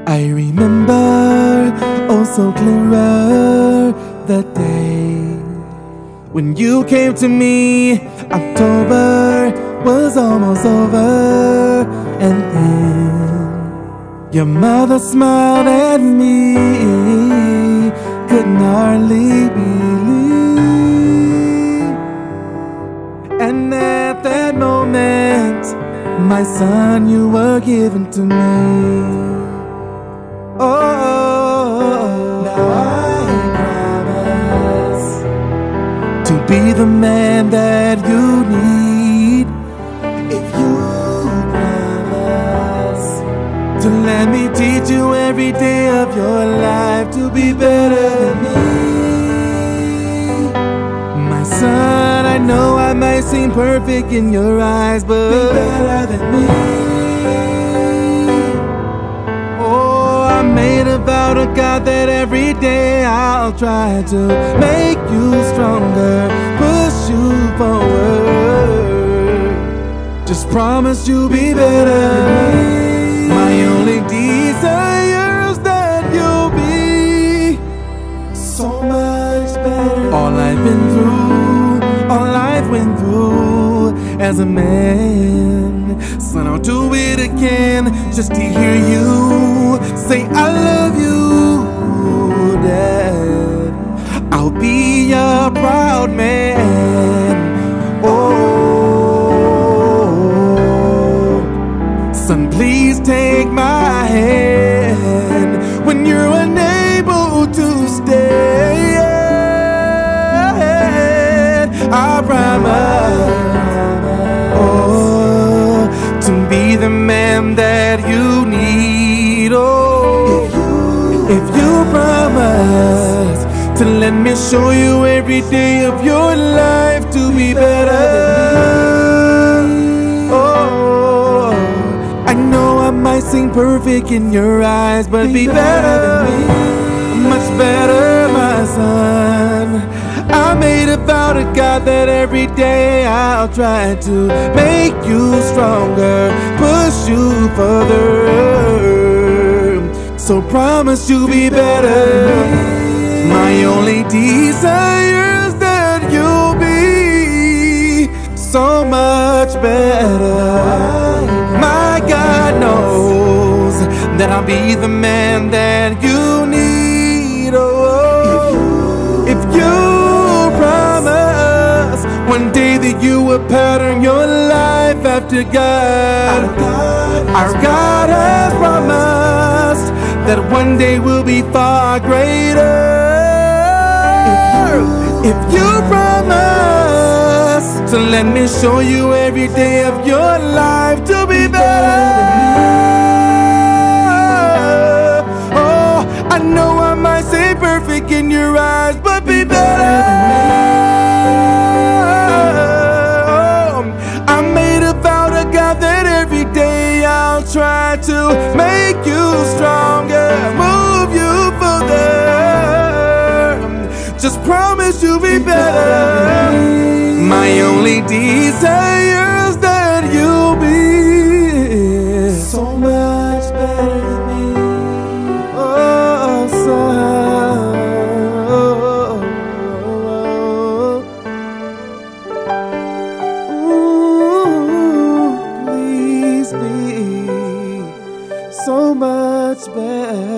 I remember, oh so clearer, the day when you came to me. October was almost over, and then your mother smiled at me, couldn't hardly believe. And at that moment, my son, you were given to me. Oh, now I promise to be the man that you need. If you promise to let me teach you every day of your life to be better than me. My son, I know I might seem perfect in your eyes, but be better than me. I made a vow to God that every day I'll try to make you stronger, push you forward. Just promise you'll be better than me. My only desire is that you'll be so much better. All I've been through, all I've went through as a man, son, I'll do it again just to hear you say I love you, Dad. I'll be a proud man. Oh, son, please take my hand when you're unable to stay. I promise, oh, to be the man that you need. Oh, if you promise to let me show you every day of your life to be better. Oh, I know I might seem perfect in your eyes, but be better than me, much better, my son. I made a vow to God that every day I'll try to make you stronger, push you further. So promise you'll be better. My only desire is that you'll be so much better. My God knows that I'll be the man that you need. Oh, if you promise one day that you will pattern your life after God. Our God has promised that one day will be far greater. If you promise to let me show you every day of your life to be better. Oh, I know I might say perfect in your eyes, but be better than me. I made a vow to God that every day I'll try to make you stronger, move you further. Just promise you'll be better. My only desire is that you'll be so much better than me. Oh, son. Ooh, please be so much better.